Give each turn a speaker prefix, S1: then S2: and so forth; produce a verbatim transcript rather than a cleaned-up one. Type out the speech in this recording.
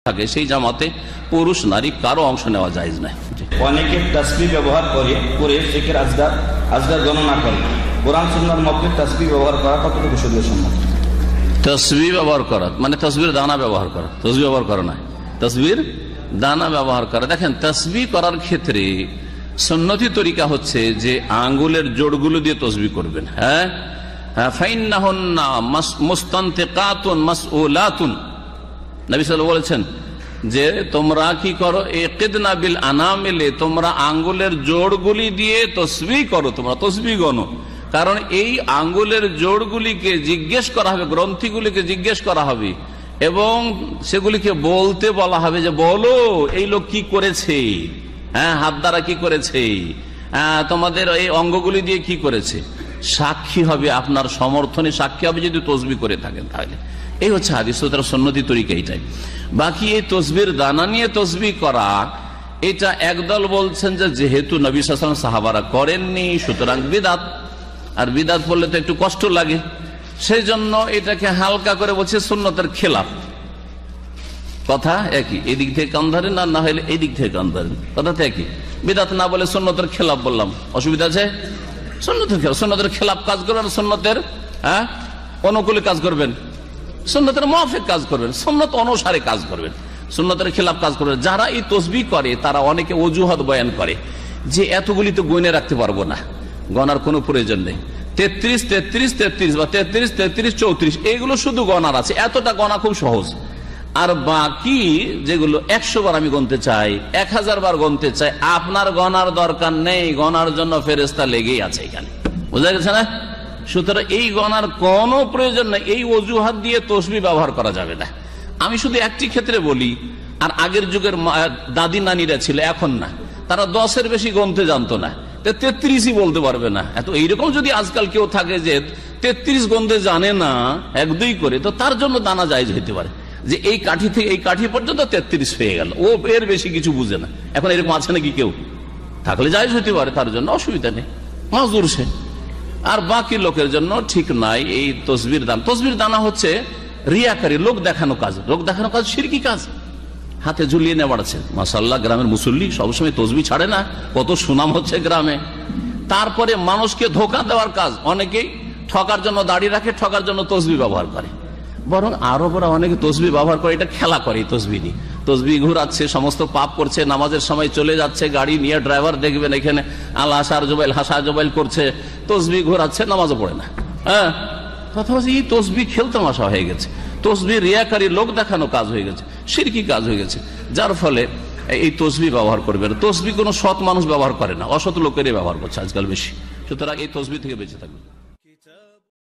S1: থাকে সেই জামাতে পুরুষ নারী কারো অংশ নেওয়া জায়েজ নাই।
S2: অনেকে তাসবিহ ব্যবহার করে করে জিকির আজগার আজগার গণনা করে, কোরআন সুন্নাহর মোতাবেক তাসবিহ ব্যবহার করা কতটুকু শরীয়ত সম্মত?
S1: তাসবিহ ব্যবহার করা মানে তাসবিহর দানা ব্যবহার করা, তাসবিহ ব্যবহার করা নয়, তাসবিহর দানা ব্যবহার করা। দেখেন তাসবিহ করার ক্ষেত্রে সুন্নতি তরিকা হচ্ছে যে আঙ্গুলের জোড়গুলো দিয়ে তাসবিহ করবেন। হ্যাঁ, ফাইন্নাহুন্না মুস্তানতিকাতুন মাসউলাতুন, নবী সাল্লাল্লাহু আলাইহি ওয়াসাল্লাম বলেছেন যে তোমরা কি করো, ইকিদনা বিল আনামিলে, তোমরা আঙ্গুলের জোড়গুলি দিয়ে তাসবিহ করো, তোমরা তাসবিহ গণো। কারণ এই আঙ্গুলের জোড়গুলিকে জিজ্ঞেস করা হবে, গ্রন্থিগুলিকে জিজ্ঞেস করা হবে এবং সেগুলিকে বলতে বলা হবে যে বলো এই লোক কি করেছে, হ্যাঁ হাত দ্বারা কি করেছে, তোমাদের এই অঙ্গগুলি দিয়ে কি করেছে, সাক্ষী হবে, আপনার সমর্থনে সাক্ষী হবে যদি তাসবিহ করে থাকেন। তাহলে এই হচ্ছে হাদিস, তার সুন্নতি তরিকা এইটাই। বাকি এই তাসবিহর দানা নিয়ে তাসবিহ করা, এটা একদল বলছেন যে যেহেতু নবী সাল্লাল্লাহু আলাইহি ওয়াসাল্লাম সাহাবারা করেননি সুতরাং বিদআত, আর বিদআত বললে তো একটু কষ্ট লাগে, সেই জন্য এটাকে হালকা করে বলছে সুন্নতের খেলাফ। কথা একই, এদিক থেকে কান ধরেন আর না হলে এই দিক থেকে কান ধরেন, কথা তো একই। বিদআত না বলে সুন্নতের খেলাফ বললাম, অসুবিধা আছে? সুন্নতের খেলাফ, সুন্নতের খেলাফ কাজ করবেন, সুন্নতের হ্যাঁ অনুকূলে কাজ করবেন, সুন্নতের মুআফিক কাজ করবেন, সুন্নত অনুসারে কাজ করবেন, সুন্নতের খেলাফ কাজ করবেন। যারা এই তাসবিহ করে তারা অনেকে অজুহাত বয়ান করে যে এতগুলি তো গণে রাখতে পারবো না, গণার কোনো প্রয়োজন নেই, তেত্রিশ তেত্রিশ তেত্রিশ বা তেত্রিশ তেত্রিশ চৌত্রিশ এইগুলো শুধু গণার আছে, এতটা গণা খুব সহজ। আর বাকি যেগুলো একশো বার আমি গণতে চাই, এক হাজার বার গণতে চাই, আপনার গণার দরকার নেই, গণার জন্য ফেরেশতা লেগেই আছে এখানে, বোঝা গেছে না? সুতরাং এই গণার কোনো প্রয়োজন নেই, এই অজুহাত দিয়ে তাসবিহ ব্যবহার করা যাবে না। আমি শুধু একটি ক্ষেত্রে বলি, আর আগের যুগের দাদি নানিরা ছিল, এখন না, তারা দশের বেশি গণতে জানতো না, তেত্রিশই বলতে পারবে না। এত এইরকম যদি আজকাল কেউ থাকে যে তেত্রিশ গণতে জানে না এক দুই করে, তো তার জন্য দানা জায়েজ হইতে পারে যে এই কাঠি থেকে এই কাঠি পর্যন্ত তেত্রিশ হয়ে গেল, ও এর বেশি কিছু বুঝে না। এখন এরকম আছে নাকি কেউ? থাকলে জায়েজ হইতে পারে, তার জন্য অসুবিধা নেই, মাজুর সে। আর বাকি লোকের জন্য ঠিক নাই এই তাসবিহর দানা। তাসবিহর দানা হচ্ছে রিয়াকারী, লোক দেখানো কাজ, লোক দেখানো কাজ শিরকি কাজ, হাতে ঝুলিয়ে নেওয়া আছে। মাশাআল্লাহ, গ্রামের মুসল্লি সবসময় তাসবিহ ছাড়ে না, কত সুনাম হচ্ছে গ্রামে। তারপরে মানুষকে ধোঁকা দেওয়ার কাজ, অনেকেই ঠকার জন্য দাঁড়িয়ে রাখে, ঠকার জন্য তাসবিহ ব্যবহার করে। বরং আরবরা অনেকে তাসবিহ ব্যবহার করে, এটা খেলা করে, তাসবিহ নিয়ে তাসবিহ ঘুরাচ্ছে, সমস্ত পাপ করছে, নামাজের সময় চলে যাচ্ছে গাড়ি নিয়ে, ড্রাইভার দেখবেন এখানে আল হাসার জুবাইল হাসা জুবাইল করছে, তাসবিহ ঘুরাচ্ছে, নামাজও পড়ে না। হ্যাঁ, কথা হচ্ছে এই তাসবিহ খেলতামাশা হয়ে গেছে, তাসবিহ রিয়াকারী, লোক দেখানো কাজ হয়ে গেছে, শিরকি কাজ হয়ে গেছে। যার ফলে এই তাসবিহ ব্যবহার করবে না। তাসবিহ কোনো সৎ মানুষ ব্যবহার করে না, অসৎ লোকেরই ব্যবহার করছে আজকাল বেশি। সুতরাং এই তাসবিহ থেকে বেঁচে থাকবে।